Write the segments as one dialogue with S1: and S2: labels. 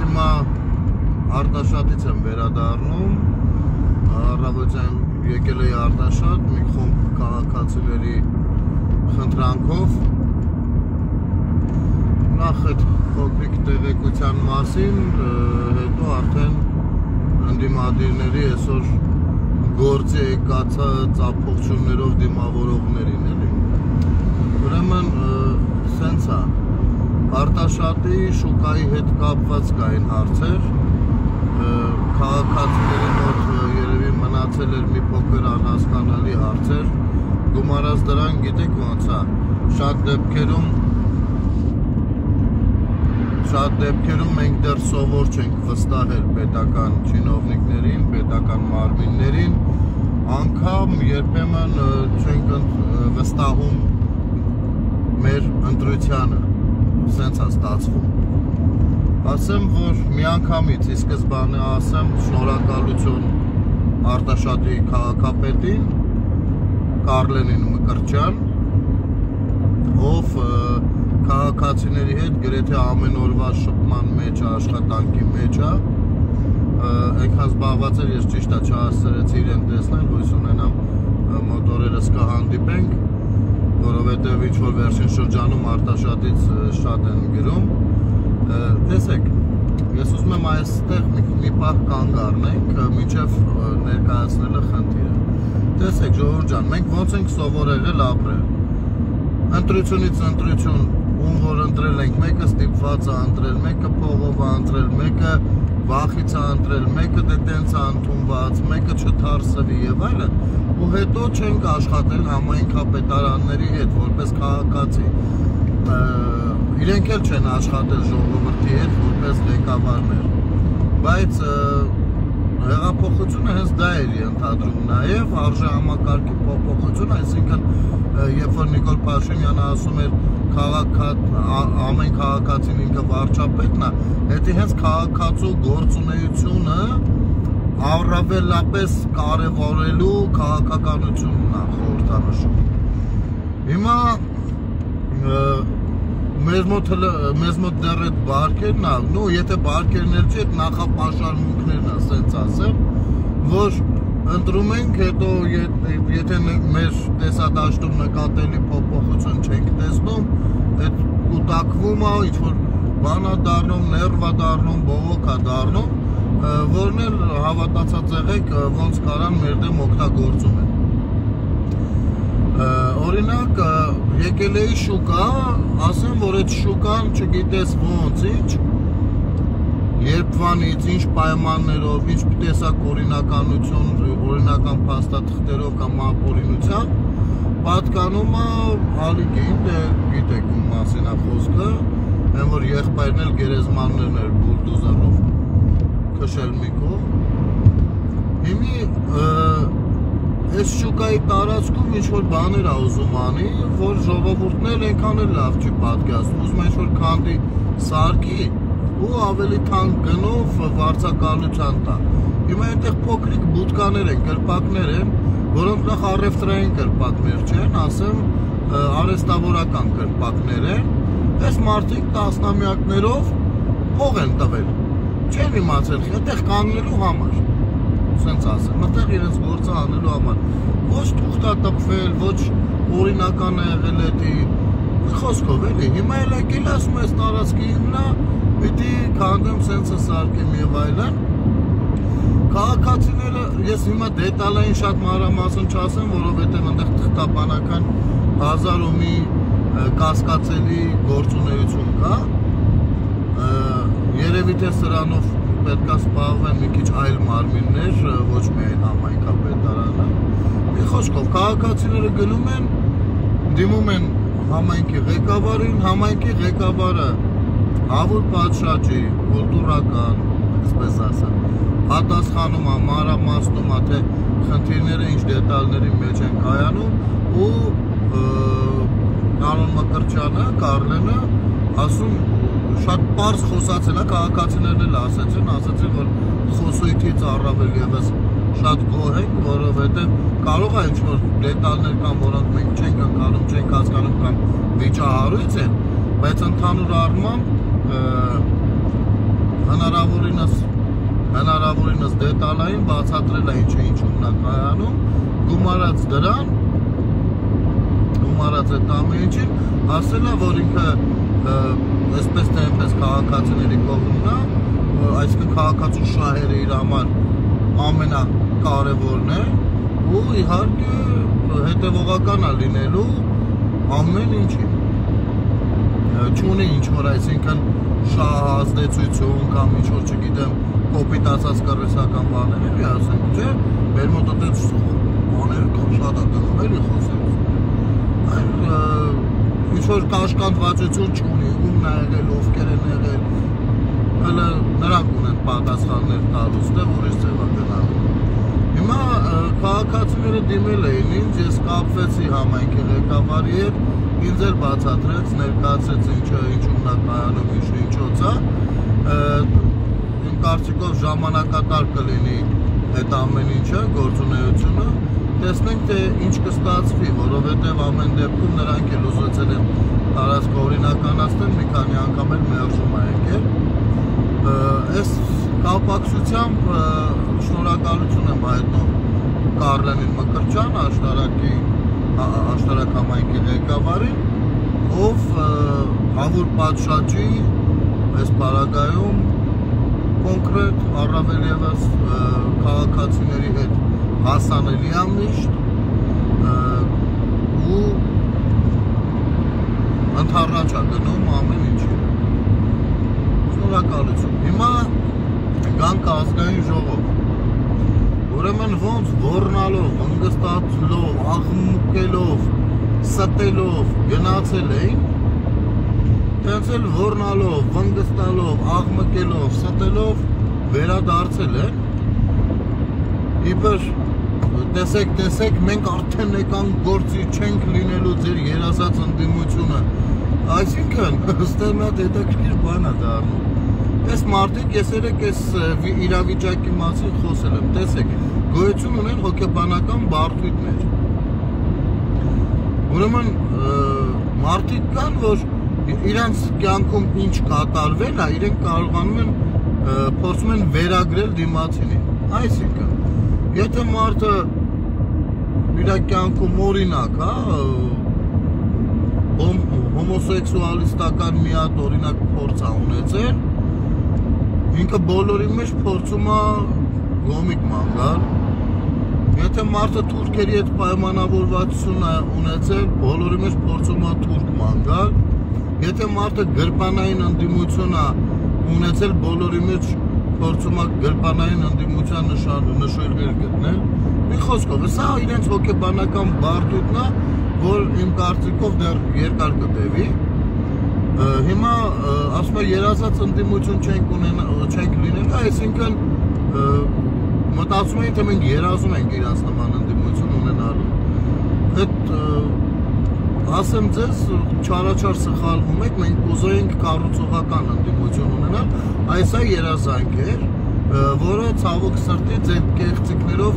S1: հիմա Արտաշատից եմ վերադառնում, առավոտյան եկել էի Արտաշատ, մի խումբ քաղաքացիների խնդրանքով, նախ այդ փոքրիկ տեղեկության մասին, հետո արդեն ընդդիմադիրների այսօր գործի եկած ծափողություններով դիմավորողներին էլի։ Ուրեմն սենց է, Արտաշատի շուկայի հետ կապված կային հարցեր, քաղաքացիների մոտ երևի մնացել էր մի փոքր անհասկանալի հարցեր, գումարած դրան գիտեք ոնց է, շատ դեպքերում մենք դեռ սովոր չենք վստահել պետական չինովնիկներին, պետական մարմիններին, անգամ երբեմն չենք վստահում մեր ընտրությանը, սենց է ստացվում։ Ասեմ, որ միանգամից ի սկզբանե ասեմ շնորհակալություն Արտաշատի քաղաքապետին Կարլենին Մկրտչյան, ով քաղաքացիների հետ գրեթե ամեն օրվա շփման մեջ է, աշխատանքի մեջ է, այնքան զբաղված էր, ես ճիշտ է չհասցրեցի իրեն տեսնել, հույս ունենամ մոտորերս կհանդիպենք, որովհետև ինչ-որ վերջին շրջանում Արտաշատից շատ են գրում։ Տեսեք, ես ուզում եմ այստեղ մի պահ կանգ առնենք, մինչև ներկայացնելը խնդիրը։ Տեսեք, ժողովուրդ ջան, մենք ոնց ենք սովոր եղել ապրել։ Ընտրությունից ընտրություն, ում որ ընտրել ենք, մեկը ստիպված է ընտրել, մեկը փողով է ընտրել, մեկը վախից է ընտրել, մեկը դե տենց է ընդունված, մեկը չթարսվի եւ այլն, ու հետո չենք աշխատել համայնքապետարանների հետ, որպես քաղաքացի։ Իրենք էլ չեն աշխատել ժողովրդի հետ, որպես ղեկավարներ, բայց հեղափոխությունը հենց դա էր ընդհանրում նաև արժե համակարգի փոփոխություն, այսինքն երբ որ Նիկոլ Փաշինյանը ասում էր ամեն քաղաքացին ինքը վարչապետն է, դա հենց քաղաքացու գործունեությունը առավելապես կարևորելու քաղաքականությունն է խորհրդանշում։ Հիմա մեզ մոտ դեռ այդ բարգերն է, նո եթե բարգերն էլ չի, այդ նախապաշարմունքներն է, սենց ասեմ, որ ընտրում ենք, հետո եթե մեր տեսադաշտում նկատելի փոփոխություն չենք տեսնում, այդ կուտակվում է, ինչ-որ բան է դառնում, ներվ է դառնում, բողոք է դառնում, որն էլ հավատացած եղեք ոնց կարան մեր դեմ օգտագործում են։ Օրինակ, եկել էի շուկա, ասեմ, որ այդ շուկան չգիտես ոնց, երբվանից, ինչ պայմաններով, ինչ տեսակ օրինականություն, օրինական փաստաթղթերով կամ ապօրինությամբ պատկանում է ալիքին, դե գիտեք ում մասին է խոսքը, այն որ եղբայրն էլ գերեզմաններն էր բուլդոզերով քշել մի կողմ։ Հիմի այս շուկայի տարածքում ինչ-որ բաներ է ուզում անի, որ ժողովուրդն էլ այնքան էլ լավ չի պատկերացնում, ուզում է ինչ-որ քանդի սարքի ու ավելի թանկ գնով վարձակալության տա։ Հիմա այնտեղ փոքրիկ բուտկաներ են, կրպակներ են, որոնք նախ առևտրային կրպակներ չեն, ասեմ, արհեստավորական կրպակներ են, այս մարդիկ տասնամյակներով փող են տվել, չեն իմացել, այդտեղ կանգնելու համար, սենց ասեմ, այդտեղ իրենց գործը անելու համար, ոչ թուղթ է տպվել, ոչ օրինական է եղել էդի, խոսքով էլի, հիմա էլ եկել ասում ես տարածքի հիմնա, պիտի քանդեմ սենցը սարքեմ եւ այլն։ Քաղաքացիները, ես հիմա դետալային շատ մանրամասն չասեմ, որովհետեւ այնտեղ թղթապանական հազար ու մի կասկածելի գործունեություն կա։ Երևի թե սրանով պետք է զբաղվեն մի քիչ այլ մարմիններ, ոչ միայն համայնքապետարանը։ Մի խոսքով, քաղաքացիները գնում են, դիմում են համայնքի ղեկավարին, համայնքի ղեկավարը հավուր պատշաճի, կուլտուրական, այսպես ասեմ, պատասխանում է, մանրամասնում է, թե խնդիրները ինչ դետալների մեջ են կայանում ու Նարոն Մկրտչյանը, Կարլենը ասում շատ պարզ խոսացել է, քաղաքացիներն էլ ասեցին, որ խոսույթից առավել ևս շատ գոհ ենք, որովհետև կարող է ինչ-որ դետալներ կան, որոնք մենք չենք ընկալում, չենք հասկանում կամ վիճահարույց են, բայց ընդհանուր առմամբ հնարավորինս դետալային բացատրել է ինչու նա կայանում, գումարած դրան, գումարած այդ ամեն ինչին, ասել է, որ ինքը այսպես թե այնպես քաղաքացիների կողմն է, այսինքն քաղաքացու շահերը իր համար ամենակարևորն է ու իհարկե հետևողական է լինելու ամեն ինչի։ Չունի ինչ-որ այսինքն շահազդեցություն կամ ինչ-որ չգիտեմ կոպիտ ասած կռվեսական բաներ էլի ասենք, չէ, մեր մոտ այդպես բաները կան շատ է դնում էլի խոսենք։ Այլ ինչ-որ կաշկանդվածություն չունի, ումն է եղել, ովքեր են եղել, հələ նրանք ունեն պատասխաններ տալուց, դե ուրիշ ձև է գնալու։ Հիմա քաղաքացիները դիմել էին ինձ, ես կապվեցի համայնքի ղեկավարի հետ, ինձ էլ բացատրեց, ներկայացրեց ինչու նա կայանում, ինչոց է, իմ կարծիքով ժամանակատար կլինի այդ ամեն ինչը, գործունեությունը, տեսնենք թե ինչ կստացվի, որովհետև ամեն դեպքում նրանք էլ ուզեցել են տարածքը օրինականացնել, մի քանի անգամ էլ մերժում է եկել։ Այս կապակցությամբ շնորհակալություն եմ հայտնում Կարլենին Մկրտչյան, աշտարակ համայնքի ղեկավարին, ով հավուր պատշաճի այս պարագայում կոնկրետ առավել ևս քաղաքացիների հետ հասանելի է միշտ ու ընդառաջ է գնում ամեն ինչի։ Շնորհակալություն։ Հիմա գանք ազգային ժողով։ Ուրեմն ոնց ոռնալով, հանգստացելով, աղմուկելով, ստելով գնացել էին, տենց էլ ոռնալով, հանգստալով, աղմկելով, ստելով վերադարձել են։ Իբր տեսեք, մենք արդեն եկանք գործի չենք լինելու ձեր երազած ընդդիմությունը։ Այսինքն, ստեղ մի հատ հետաքրքիր բան է դառնում։ Այս մարդիկ ես երեք այս իրավիճակի մասին խոսել եմ, տեսեք, գոյություն ունեն հոգեբանական բարդույթներ։ Ուրեմն մարդիկ կան, որ իրանց կյանքում ինչ կատարվել է, իրենք կարողանում են փորձում են վերագրել դիմացինին։ Այսինքն, եթե մարդը իր կյանքում օրինակ, հոմոսեքսուալիստական մի հատ օրինակ փորձ է ունեցել, ինքը բոլորի մեջ փորձում է գոմիկ ման գալ։ Եթե մարդը թուրքերի հետ պայմանավորվածություն է ունեցել, բոլորի մեջ փորձում է թուրք ման գալ։ Եթե մարդը գրպանային ընդդիմություն է ունեցել, բոլորի մեջ փորձում է գրպանային ընդդիմության նշույլներ գտնել։ Մի խոսքով, սա իրենց հոգեբանական բարդույթն է, որ իմ կարծիքով դեռ երկար կտևի։ Հիմա ասում եմ երազած ընդդիմություն չենք լինել, այսինքն մտածում են, թե մենք երազում ենք իրանց նման ընդդիմություն ունենալու։ Այդ ասեմ ձեզ, չարաչար սխալվում եք, մենք ուզեինք կառուցողական ընդդիմություն ունենալ, այս է երազանք էր, որը ցավոք սրտի ձեր կեղծիքներով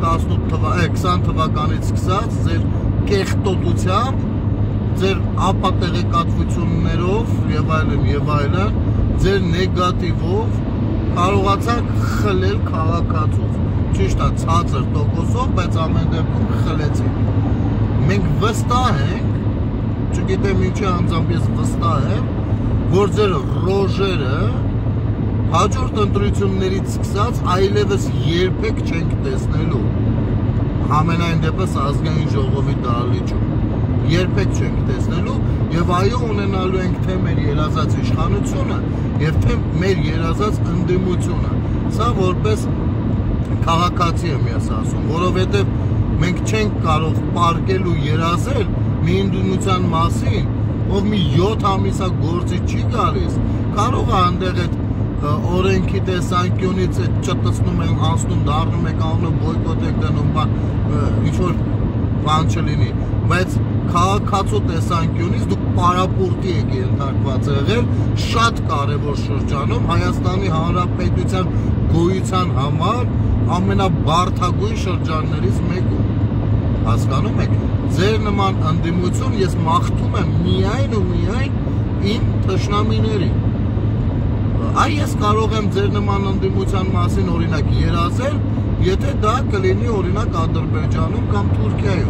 S1: 20 թվականից սկսած ձեր կեղտոտությամբ, ձեր ապատեղեկատվություններով եւ այլն, ձեր նեգատիվով կարողացաք խլել քաղաքացուց։ Ճիշտ է, ցածր տոկոսով, բայց ամեն դեպքում խլեցին։ Մենք վստահ ենք, չգիտեմ ինչի անձամբ ես վստահ եմ, որ ձեր ռոժերը հաջորդ ընտրություններից սկսած այլևս երբեք չենք տեսնելու։ Համենայն դեպս ազգային ժողովի դահլիճում երբեք չենք տեսնելու եւ այո ունենալու ենք թե մեր երազած իշխանությունը եւ թե մեր երազած ընդդիմությունը։ Սա որպես քաղաքացի եմ ես ասում, որովհետեւ մենք չենք կարող պարկել ու երազել մի ընդդիմության մասին, ով մի 7 ամիսա գործի չի գալիս, կարող է այնտեղ այդ օրենքի տեսանկյունից չտցնում են, անցնում, դառնում եք անում, բոյկոտ եք դնում, ինչ-որ բան չլինի, բայց քաղաքացու տեսանկյունից դուք պարապորտի եք ենթարկված եղել շատ կարևոր շրջանում Հայաստանի Հանրապետության գոյության համար ամենաբարդագույն շրջաններից մեկում, հասկանում եք, ձեր նման ընդդիմություն ես մաղթում եմ միայն ու միայն իմ թշնամիներին, Այ ես կարող եմ ձեր նման ընդդիմության մասին օրինակ երազել, եթե դա կլինի օրինակ Ադրբեջանում կամ Թուրքիայում։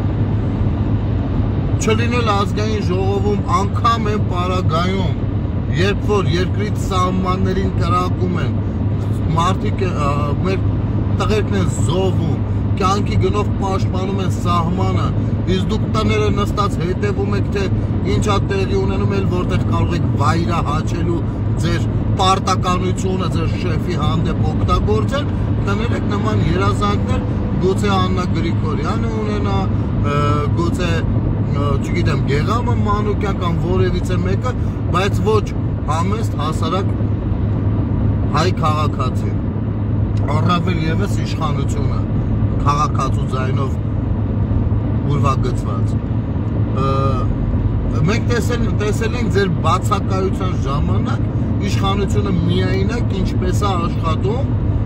S1: Չլինել ազգային ժողովում անգամ են պարագայում, երբ որ երկրի սահմաններին կրակում են, մարդիկ մեր տղերքն են զոհվում, կյանքի գնով պաշտպանում են սահմանը, իսկ դուք տները նստած հետևում եք, թե ինչա տեղի ունենում էլ որտեղ կարող եք վայրահաչելու ձեր պարտականությունը ձեր շեֆի հանդեպ օգտագործել, կներեք նման երազանքներ, գուցե Աննա Գրիգորյանը ունենա, գուցե չգիտեմ Գեղամը Մանուկյան կամ որևիցե մեկը, բայց ոչ համեստ հասարակ հայ քաղաքացի, առավել ևս իշխանությունը քաղաքացու ձայնով ուրվագծված։ Մենք տեսել ենք ձեր բացակայության ժամանակ իշխանությունը միայնակ ինչպես է աշխատում,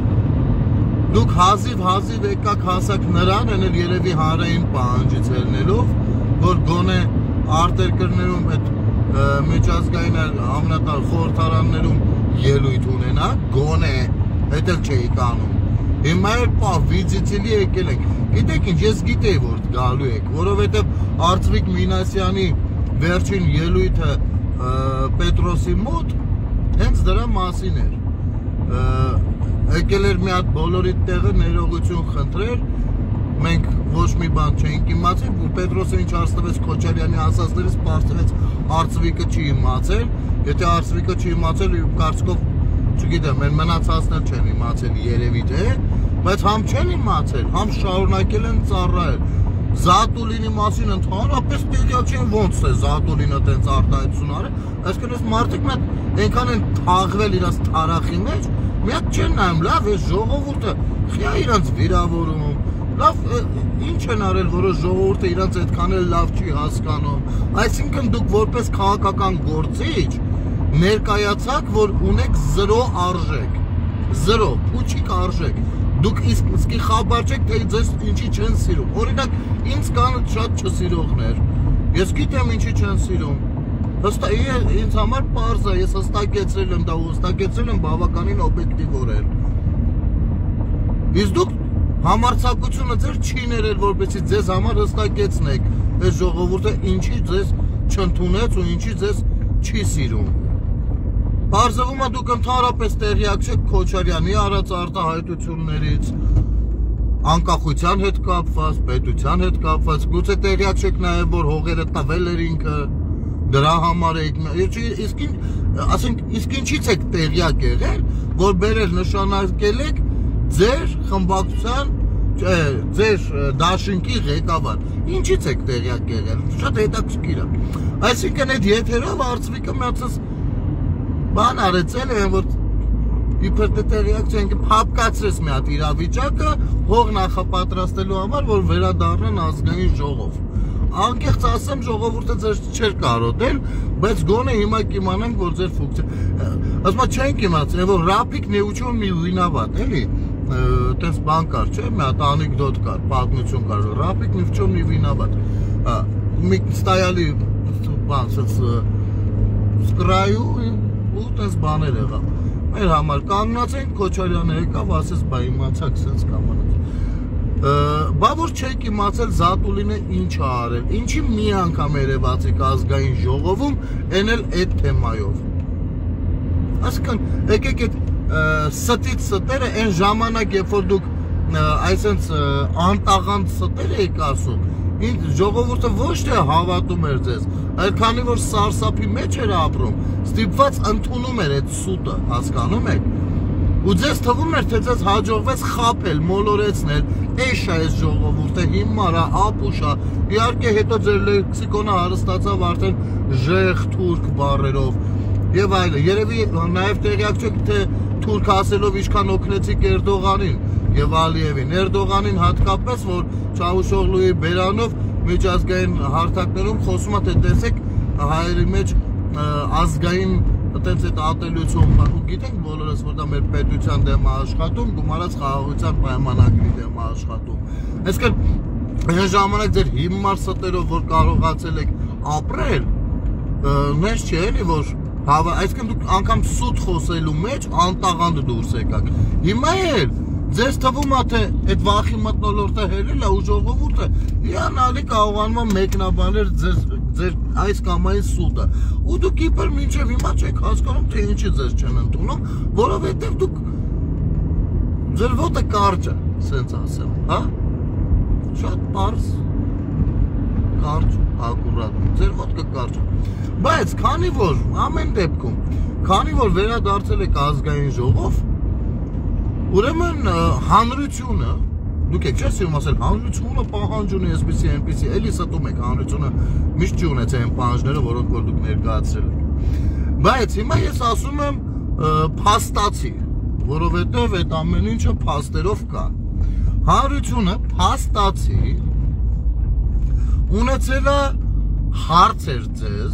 S1: դուք հազիվ եկաք հասակ նրան, են էլ երևի հանրային պահանջից ելնելով, որ գոնե արտերկրներում այդ միջազգային ամենատարր խորհրդարաններում ելույթ ունենա, գոնե, հետ էլ չէիք անում։ Հիմա էլ վիզիտելի եկել ենք։ Գիտեք ինչ, ես գիտեի, որ գալու եք, որովհետև Արծվիկ Մինասյանի վերջին ելույթը Պետրոսի մոտ հենց դրա մասին էր։ Եկել էր մի հատ բոլորի տեղը ներողություն խնդրել, մենք ոչ մի բան չենք իմացել, ու Պետրոսը ինչ հարցնվեց Քոչարյանի ասածներից, պարզվեց Արծվիկը չի իմացել, եթե Արծվիկը չի իմացել, կարծիքով չգիտեմ, են մնացածներ չեն իմացել երևի թե, բայց համ չեն իմացել, համ շարունակել են ծառայել։ Զատուլինի մասին ընդհանրապես տեղյակ չեն ոնց է Զատուլինը տենց արտահայտություն արել, այսինքն այս մարդիկ այնքան են թաղվել իրաց թարախի մեջ, միակ չեն նայում, լավ է ժողովուրդը խիա իրանց վիրավորում, լավ ինչ են արել, որը ժողովուրդը իրանց այդքան էլ լավ չի հասկանում, այսինքն դուք որպես քաղաքական գործիչ ներկայացաք, որ ունեք զրո արժեք, զրո, փուչիկ արժեք, դուք իսկի խաբար չեք, թե ձեզ ինչի չեն սիրում, օրինակ ինձ կան շատ չսիրողներ, ես գիտեմ ինչի չեն սիրում, ինձ համար պարզ է, ես հստակեցրել եմ դա ու հստակեցրել եմ բավականին օբյեկտիվորեն, իսկ դուք համարձակությունը ձեր չի ներել, որպեսզի ձեզ համար հստակեցնեք, այս ժողովուրդը ինչի ձեզ չընդունեց ու ինչի ձեզ չի սիրում։ Պարզվում է դուք ընդհանրապես տեղյակ չեք Քոչարյանի արած արտահայտություններից, անկախության հետ կապված, պետության հետ կապված, գուցե տեղյակ չեք նաև, որ հողերը տվել էր ինքը, դրա համար եք, իսկ ինչից եք տեղյակ եղել, որ բերել նշանակել եք ձեր խմբակցության, ձեր դաշինքի ղեկավար, ինչից եք տեղյակ եղել, շատ հետաքրքիր է, այսինքն այդ եթերով Արծվիկը միացած բան արեցել են, որ իբր թե տեղյակ չենք, հապկացրեց մի հատ իրավիճակը հող նախապատրաստելու համար, որ վերադառնան ազգային ժողով։ Անկեղծ ասեմ, ժողովուրդը ձեզ չէր կարոտել, բայց գոնե հիմա կիմանանք, որ ձեր ֆունկցիա, ասма չենք իմացել, որ Ռափիկ Նեուչոն մի վինավատ, էլի, տես բան կար, չէ, մի հատ անեկդոտ կար, պատմություն կար, Ռափիկ Նեուչոն մի վինավատ, մի ստայալի բան, սկրայու ու տես բաներ եղավ, մեր համար կանգնած ենք, Քոչարյանը եկավ, ասես բա իմացակ սենց կամանած, բա որ չեք իմացել Զատուլինը ինչ է արել, ինչի մի անգամ երևացիք ազգային ժողովում, են էլ այդ թեմայով, այսինքն եկեք այդ ստից ստերը այն ժամանակ, երբ որ դուք այսենց անտաղանդ ստեր եք ասում, ժողովուրդը ոչ թե հավատում էր ձեզ, այլ քանի որ սարսափի մեջ էր ապրում, ստիպված ընդունում էր այդ սուտը, հասկանում եք, ու ձեզ թվում էր, թե ձեզ հաջողվեց խաբել, մոլորեցնել, էշ է այս ժողովուրդը, հիմար է, ապուշ է, իհարկե հետո ձեր լեքսիկոնը հարստացավ արդեն ժեղ թուրք բառերով, եւ այլն, երևի նաև տեղյակ չեք, թե թուրք ասելով ինչքան օգնեցիք Էրդողանին եւ Ալիևին, Էրդողանին հատկապես, որ Չավուշօղլուի բերանով միջազգային հարթակներում խոսում է, թե տեսեք հայերի մեջ ազգային այդպես այդ ատելություն, ու գիտենք բոլորս, որ դա մեր պետության դեմ աշխատում, գումարած խաղաղության պայմանագրի դեմ աշխատում, այսինքն այն ժամանակ ձեր հիմար ստերով, որ կարողացել եք ապրել, մեզ չէ էլի, որ Այսինքն դուք անգամ սուտ խոսելու մեջ անտաղանդ դուրս եկաք։ Հիմա էլ ձեզ թվում է թե այդ վախի մթնոլորտը հելել է ու ժողովուրդը իրանալի կարողանում է մեկնաբանել ձեր այս կամ այն սուտը։ Ու դուք իբր մինչև հիմա չեք հասկանում թե ինչի ձեզ չեն ընդունում, որովհետև դուք ձեր ոտը կարճ է, սենց ասեմ, հա։ Շատ պարզ, կարճ, ակուրատ, ձեր ոտքը կարճ է։ Բայց քանի որ ամեն դեպքում, քանի որ վերադարձել եք ազգային ժողով, ուրեմն հանրությունը, դուք եք չէ՞ սիրում ասել, հանրությունը պահանջ ունի այսպիսի, էլի ստում եք հանրությունը միշտ չի ունեցել այն պահանջները, որոնք որ դուք ներկայացրել եք։ Բայց հիմա ես ասում եմ փաստացի, որովհետև այդ ամեն ինչը փաստերով կա։ Հանրությունը փաստացի ունեցել է հարցեր ձեզ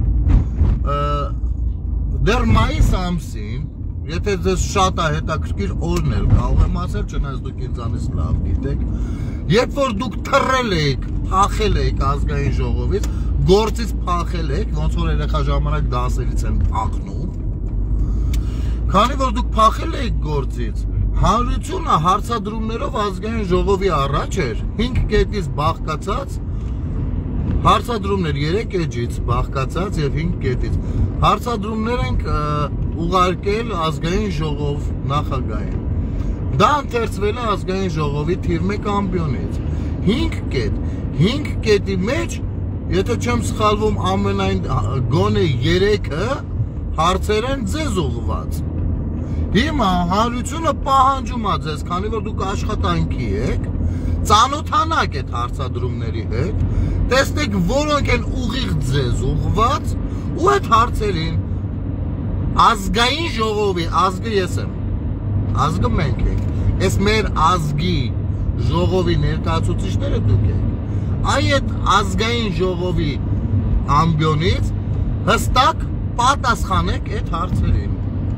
S1: դեռ մայիս ամսին, եթե ձեզ շատ է հետաքրքիր օրն էլ կարող եմ ասել, չնայած դուք ինձանից լավ գիտեք, երբ որ դուք թռել եք, փախել եք ազգային ժողովից, գործից փախել եք, ոնց որ երեխա ժամանակ դասերից են փախնում, քանի որ դուք փախել եք գործից, հանրությունը հարցադրումներով ազգային ժողովի առաջ էր 5 կետից բաղկացած, հարցադրումներ 3 էջից բաղկացած եւ 5 կետից։ Հարցադրումներ ենք ուղարկել ազգային ժողով նախագահին։ Դա ընթերցվել է ազգային ժողովի թիվ 1 ամբիոնից։ 5 կետ։ 5 կետի մեջ, եթե չեմ սխալվում, ամենայն գոնե 3-ը հարցեր են ձեզ ուղղված։ Հիմա հանրությունը պահանջում է ձեզ, քանի որ դուք աշխատանքի եք, ծանոթանաք այդ հարցադրումների հետ, տեսնեք որոնք են ուղիղ ձեզ ուղղված ու այդ հարցերին ազգային ժողովի, ազգը ես եմ, ազգը մենք ենք, այս մեր ազգի ժողովի ներկայացուցիչները դուք եք, այդ ազգային ժողովի ամբիոնից հստակ պատասխանեք այդ հարցերին։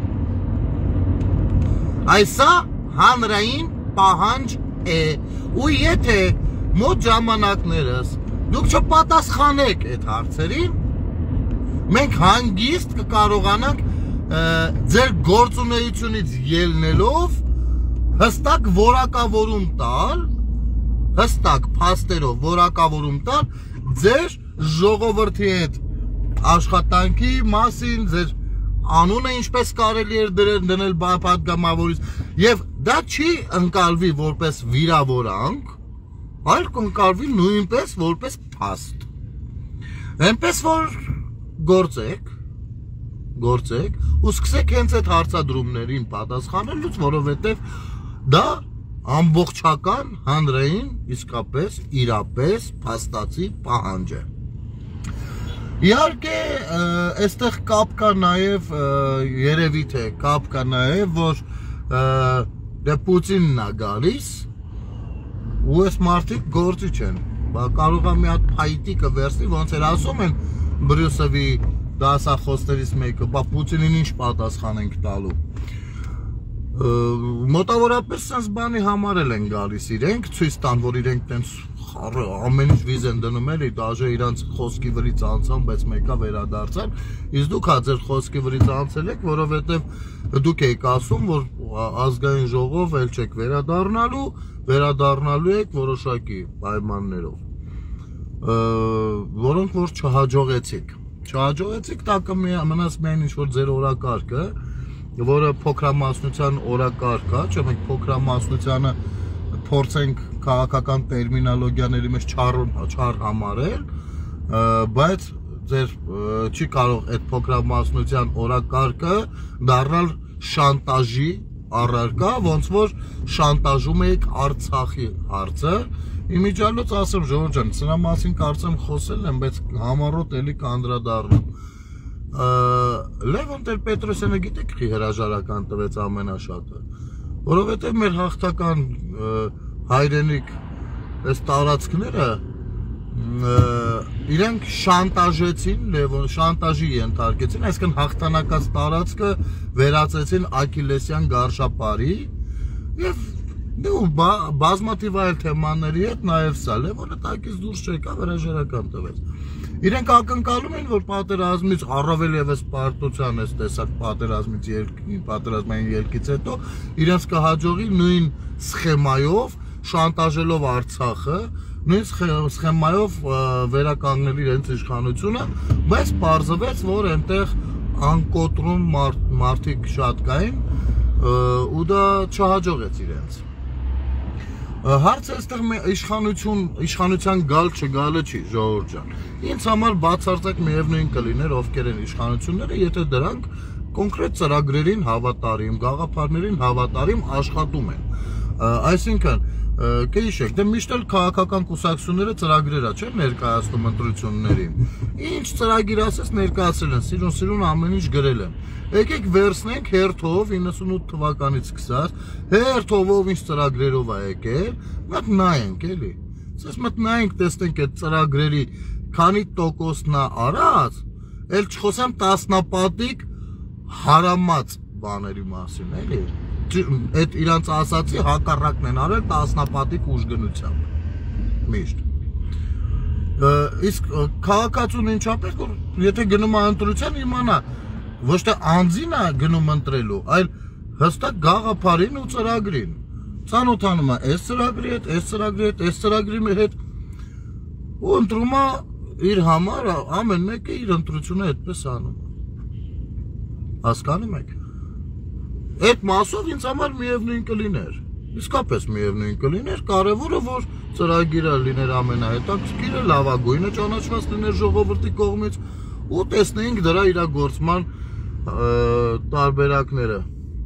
S1: Այսա հանրային պահանջ է ու եթե մոտ ժամանակներս դուք չպատասխանեք այդ հարցերին, մենք հանգիստ կկարողանանք ձեր գործունեությունից ելնելով հստակ որակավորում տալ, հստակ փաստերով որակավորում տալ ձեր ժողովրդի հետ աշխատանքի մասին, ձեր անունը ինչպես կարելի էր դնել պատգամավորից եւ դա չի ընկալվի որպես վիրավորանք, այլ կընկալվի նույնպես որպես փաստ։ Այնպես որ գործեք ու սկսեք հենց այդ հարցադրումներին պատասխանելուց, որովհետև դա ամբողջական հանրային իսկապես իրապես փաստացի պահանջ է։ Իհարկե, այստեղ կապ կա նաև երևի թե կապ կա նաև, որ դե Պուտինն է գալիս ու այս մարդիկ գործիչ են։ Կարող է մի հատ փայտիկը վերցնի, ոնց էր ասում են Բրյուսովի դասախոսներից մեկը, բա Պուտինին ինչ պատասխան ենք տալու։ Մոտավորապես sense բանի համար են գալիս իրենք, ցույց տան, որ իրենք տենց ամեն ինչ վիզ են դնում էլի, դաժե իրանց խոսքի վրից անցան, բայց մեկա վերադարձան, իսկ դուք հա ձեր խոսքի վրից անցել եք, որովհետև դուք եք ասում, որ ազգային ժողով էլ չեք վերադառնալու եք որոշակի պայմաններով, որոնք որ չհաջողեցիք, տակը մնաց միայն ինչ-որ ձեր օրակարգը, որը փոքրամասնության օրակարգ է, չէ՞ մենք փոքրամասնությանը փորձենք քաղաքական տերմինոլոգիաների մեջ չար համարել, բայց ձեր չի կարող այդ փոքրամասնության օրակարգը դառնալ շանտաժի առարկա, ոնց որ շանտաժում եք Արցախի հարցը։ Իմիջիալոց ասեմ Ժորժ ջան, սրա մասին կարծեմ խոսել եմ, բայց համառոտ էլի կանդրադառնամ։ Լևոն Տեր-Պետրոսյանը գիտեք խի հրաժարական տվեց ամենաշատը, որովհետև մեր հաղթական հայրենիք այս տարածքները իրենք շանտաժեցին, Լևոն շանտաժի ենթարկեցին, այսինքն հաղթանակած տարածքը վերածեցին Աքիլեսյան գարշապարի եւ Դու բազմաթիվ այլ թեմաների հետ նաև սա Լևոնը տակից դուրս չեկավ հրաժարական տվեց։ Իրենք ակնկալում են, որ պատերազմից առավել ևս պարտության այս տեսակ պատերազմային ելքից հետո իրենց կհաջողի նույն սխեմայով շանտաժելով Արցախը, նույն սխեմայով վերականգնել իրենց իշխանությունը, բայց պարզվեց, որ այնտեղ անկոտրում մարդիկ շատ կային ու դա չհաջողեց իրենց։ Հարցը այստեղ իշխանության գալ չգալը չի, ժողովուրդ ջան։ Ինձ համար բացարձակ միևնույն կլիներ ովքեր են իշխանությունները, եթե դրանք կոնկրետ ծրագրերին հավատարիմ, գաղափարներին հավատարիմ աշխատում են։ Այսինքն, կհիշեք, դե միշտ էլ քաղաքական կուսակցությունները ծրագրեր չէ ներկայացնում ընտրություններին։ Ինչ ծրագիր ասես ներկայացրել են, սիրուն ամեն ինչ գրել են։ Եկեք վերցնենք հերթով 98 թվականից սկսած, հերթով ինչ ծրագրերով է եկել, մենք նայենք էլի։ Ասես մենք նայենք, տեսնենք այդ ծրագրերի քանի տոկոսն է արած, էլ չխոսեմ տասնապատիկ հարամած բաների մասին, էլի։ Այդ իրանց ասացի հակառակն են արել տասնապատիկ ուժգնությամբ։ Միշտ։ Իսկ քաղաքացուն ինչապես որ եթե գնում է ընտրության իմանա ոչ թե անձին է գնում ընտրելու, այլ հստակ գաղափարին ու ծրագրին։ Ծանոթանում է այս ծրագրի հետ, այս ծրագրի հետ, այս ծրագրի հետ ու ընտրում է իր համար ամեն մեկը իր ընտրությունը այդպես անում։ Հասկանում եք։ Այդ մասով ինձ համար միևնույն կլիներ։ Իսկապես միևնույն կլիներ, կարևորը որ ծրագիրը լիներ ամենահետաքրքիրը, լավագույնը ճանաչված լիներ ժողովրդի կողմից ու տեսնեինք դրա իրագործման տարբերակները։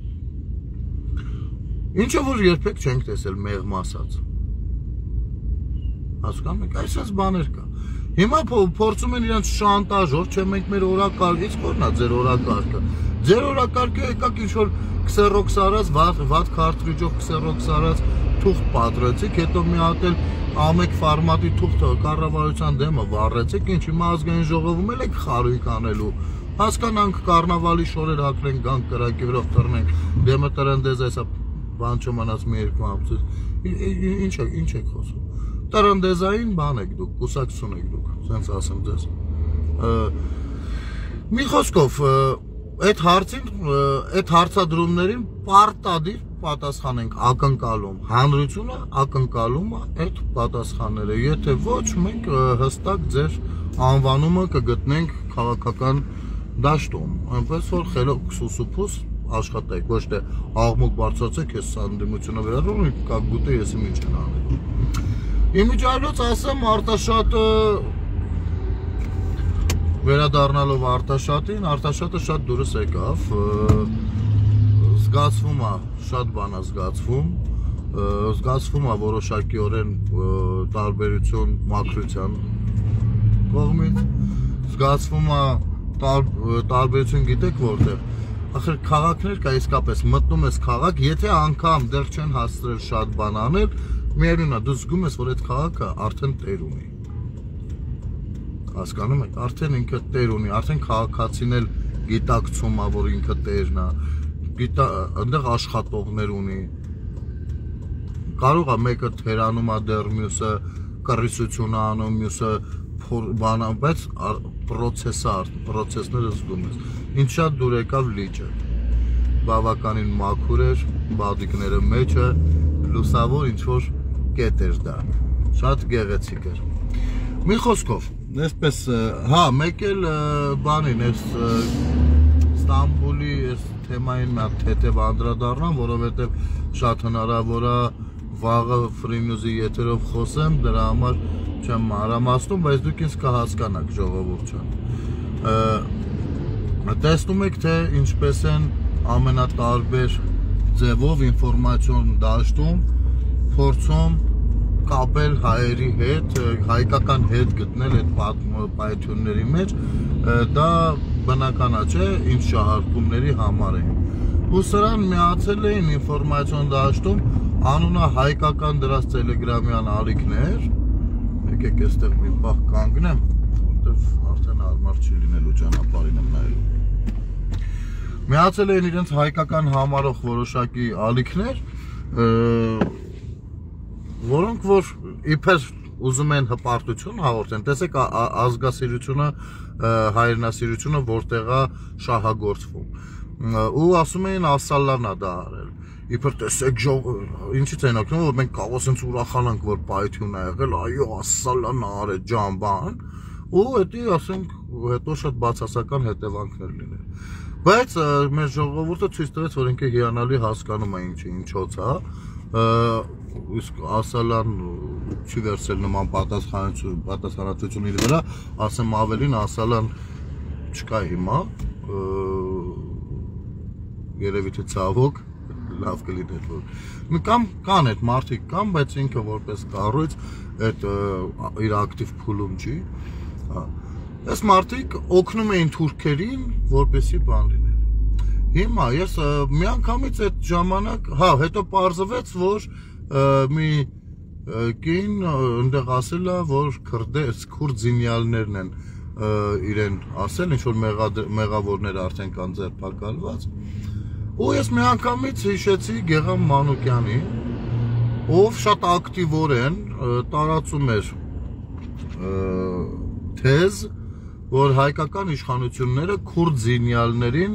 S1: Ինչը որ երբեք չենք տեսել մեղմ ասած։ Հասկանում եք, այսպես բաներ կա։ Հիմա փորձում են իրենց շանտաժով, չէ մենք մեր օրակարգից կորնա ձեր օրակարգը։ Ձեր օրակարգը եկաք ինչ-որ քսերոքս արած, վատ քարտրիջով քսերոքս արած թուղթ պատրեցիք, հետո մի հատ էլ ամեկ ֆորմատի թուղթը կառավարության դեմը վառեցիք, ինչ հիմա ազգային ժողովում էլ եք խարույկ անելու։ Հասկանանք կառնավալի շորեր հագնենք, գանք կրակի վրա թռնենք, դեմը տրնդեզ այսա բան չմնաց մի երկու ամսից։ Ինչ եք խոսում։ Տրնդեզային բան եք դուք, կուսակցություն եք դուք, սենց ասեմ ձեզ։ Մի խոսքով, այդ հարցին, այդ հարցադրումներին պարտադիր պատասխան ենք ակնկալում, հանրությունը ակնկալում է այդ պատասխանները, եթե ոչ մենք հստակ ձեր անվանումը կգտնենք քաղաքական դաշտում, այնպես որ խելոք սուսուփուս աշխատեք, ոչ թե աղմուկ բարձրացեք, ես սանդիմությունը վերադառնում եմ, կակ գուտե ես ինչ են անել։ Իմիջիայլոց ասեմ Արտաշատը վերադառնալով Արտաշատին, Արտաշատը շատ դուրս եկավ, զգացվում է, շատ բան է զգացվում է որոշակիորեն տարբերություն մաքրության կողմից, զգացվում է տարբերություն գիտեք որտեղ, ախր քաղաքներ կա իսկապես մտնում ես քաղաք, եթե անգամ դեռ չեն հասցրել շատ բան անել, միևնույն է, դու զգում ես, որ այդ քաղաքը արդեն տեր ունի։ Հասկանում եք, արդեն ինքը տեր ունի, արդեն քաղաքացին էլ գիտակցում է, որ ինքը տերն է, այնտեղ աշխատողներ ունի։ Կարող է մեկը թերանում է դեռ մյուսը կռիսություն է անում, մյուսը բանա, բայց պրոցեսները զգում ես։ Ինչ շատ դուր եկավ լիճը։ Բավականին մաքուր էր, բադիկները մեջը, լուսավոր ինչ-որ կետ էր դա, շատ գեղեցիկ էր։ Մի խոսքով, այսպես, հա, մեկ էլ բանին, այս Ստամբուլի այս թեմային մի հատ թեթև անդրադառնամ, որովհետև շատ հնարավոր է վաղը Free News-ի եթերով խոսեմ, դրա համար չեմ մանրամասնում, բայց դուք ինձ կհասկանաք ժողովուրդ ջան։ Տեսնում եք, թե ինչպես են ամենատարբեր ձևով ինֆորմացիոն դաշտում փորձում կապել հայերի հետ, հայկական հետ գտնել այդ պայթյունների մեջ, դա բնական է, չէ, ինչ շահարկումների համար էին։ Ու սրան միացել էին ինֆորմացիոն դաշտում անունը հայկական դրած տելեգրամյան ալիքներ, եկեք այստեղ մի պահ կանգնեմ, որտեվ արդեն հարմար չի լինելու ճանապարհին եմ նայելու։ Միացել էին իրենց հայկական համարող որոշակի ալիքներ որոնք որ իբր ուզում են հպարտություն հաղորդեն, տեսեք ազգասիրությունը, հայրենասիրությունը որտեղա շահագործվում ու ասում էին Ասալանն է դա արել իբր տեսեք ինչից են օգնում որ մենք կարող ենք ուրախանանք որ պայթյուն է եղել այո Ասալանն է արել ջան բան ու դա ասենք հետո շատ բացասական հետևանքներ լինել բայց մեր ժողովուրդը ցույց տվեց որ ինքը հիանալի հասկանում է ինչոց է իսկ Ասալան չի վերցել նման պատասխանատվություն իր վրա ասեմ ավելին Ասալան չկա հիմա երևի թե ցավոք լավ կլիներ որ կամ կան այդ մարդիկ կան բայց ինքը որպես կառույց այդ իր ակտիվ փուլում չի այս մարդիկ օգնում էին թուրքերին որպեսի բան լիներ հիմա ես միանգամից այդ ժամանակ հա հետո պարզվեց որ մի կին ընդեղ ասել է որ քուրդ զինյալներն են իրեն ասել ինչ որ մեղավորներ արդեն կան ձերբակալված ու ես միանգամից հիշեցի Գեգամ Մանուկյանին ով շատ ակտիվորեն տարածում էր թեզ որ հայկական իշխանությունները քուրդ զինյալներին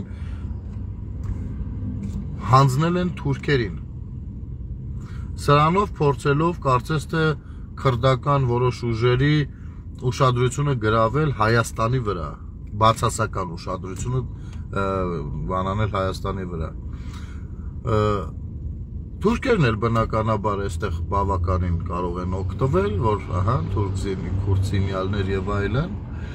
S1: հանձնել են թուրքերին սրանով փորձելով կարծես թե քրդական որոշ ուժերի ուշադրությունը գրավել Հայաստանի վրա բացասական ուշադրությունը բանանել Հայաստանի վրա թուրքերն էլ բնականաբար այստեղ բավականին կարող են օգտվել որ ահա քուրդ զինյալներ եւ այլն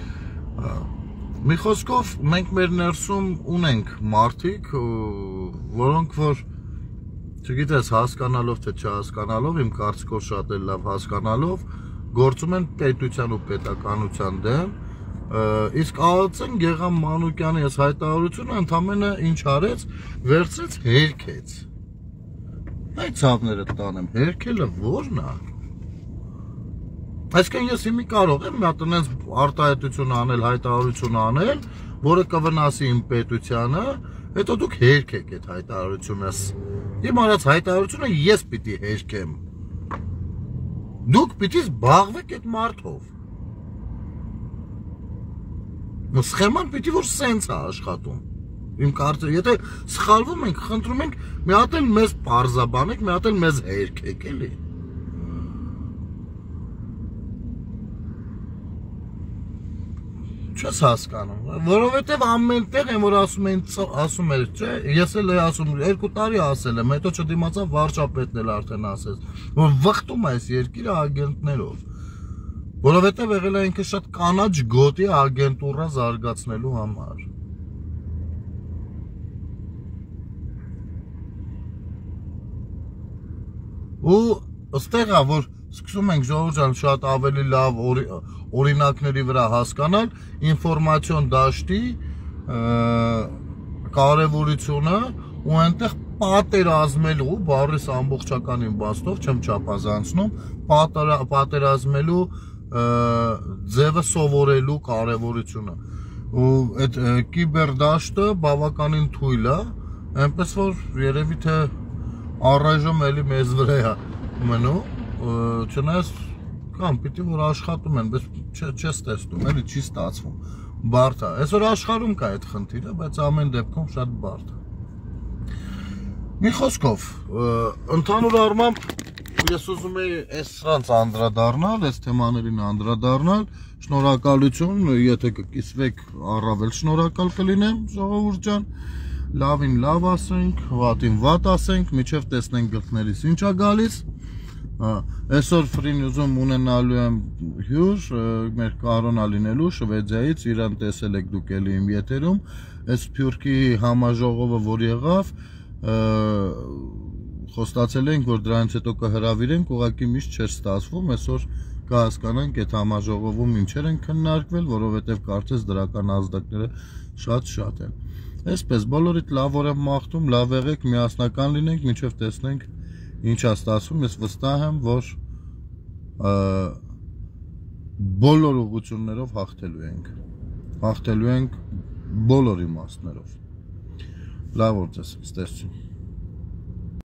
S1: մի խոսքով մենք մեր ներսում ունենք մարդիկ որոնք որ չգիտես հասկանալով թե չհասկանալով իմ կարծիքով շատ էլ լավ հասկանալով գործում են պետության ու պետականության դեմ իսկ ԱԱՑ-ն Գեգամ Մանուկյանի այս հայտարարությունը ընդամենը ինչ արեց վերցրեց հերքեց այդ ցավները տանեմ հերքելը ո՞րն է այսինքն ես հիմի կարող եմ մի հատ այնպես արտահայտություն անել հայտարարություն անել որը կվնասի իմ պետությանը հետո դուք հերքեք այդ հայտարարությունս իմ արած հայտարարությունը ես պիտի հերքեմ դուք պիտի զբաղվեք այդ մարդով Սխեման պիտի որ սենց է աշխատում իմ կարծիքով եթե սխալվում ենք խնդրում ենք մի հատ էլ մեզ պարզաբանեք մի հատ էլ մեզ հերքեք էլի չես հասկանում որովհետև ամեն տեղ են որ ասում են չէ ես էլ ասում 2 տարի ասել եմ հետո չդիմացավ վարչապետն էլ արդեն ասեց որ վխտում է այս երկիրը ագենտներով որովհետև եղել է ինքը շատ կանաչ գոտի ագենտուրա զարգացնելու համար ու ըստեղ է որ սկսում ենք ժողովուրդ ջան շատ ավելի լավ օրինակների վրա հասկանալ ինֆորմացիոն դաշտի կարևորությունը ու այնտեղ պատերազմելու բառիս ամբողջական իմաստով չեմ չափազանցնում պատերազմելու ձևը սովորելու կարևորությունը ու այդ կիբերդաշտը բավականին թույլ է այնպես որ երևի թե առայժմ էլի մեզ վրա է մնում չնայած կամ պիտի որ աշխատում են բայց չես տեսնում էլի չի ստացվում բարդ է այսօր աշխարհում կա այդ խնդիրը բայց ամեն դեպքում շատ բարդ է մի խոսքով ընդհանուր առմամբ ես ուզում եի սրանց անդրադառնալ այս թեմաներին անդրադառնալ շնորհակալություն եթե կկիսվեք առավել շնորհակալ կլինեմ ժողովուրդ ջան լավին լավ ասենք վատին վատ ասենք միջև տեսնենք գլխներից ինչ է գալիս այսօր Free News-ում ունենալու եմ հյուր մեր Կարոնա լինելու Շվեդիայից իրան տեսել եք դուք էլի իմ եթերում այս Սփյուռքի համաժողովը որ եղավ խոստացել ենք որ դրանից հետո կհրավիրենք ուղղակի միշտ չէր ստացվում այսօր կհասկանանք այդ համաժողովում ինչեր են քննարկվել որովհետև կարծես դրական ազդակները շատ են այսպես բոլորիդ լավ օր եմ մաղթում լավ եղեք միասնական լինենք մինչև տեսնենք ինչ է ստացվում ես վստահ եմ որ բոլոր ուղղություններով հաղթելու ենք բոլոր իմաստներով լավ օր ձեզ ստեսություն